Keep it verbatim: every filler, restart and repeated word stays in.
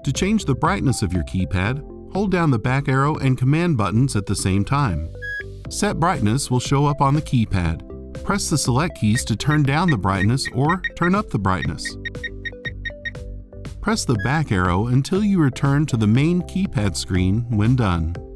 To change the brightness of your keypad, hold down the back arrow and command buttons at the same time. Set brightness will show up on the keypad. Press the select keys to turn down the brightness or turn up the brightness. Press the back arrow until you return to the main keypad screen when done.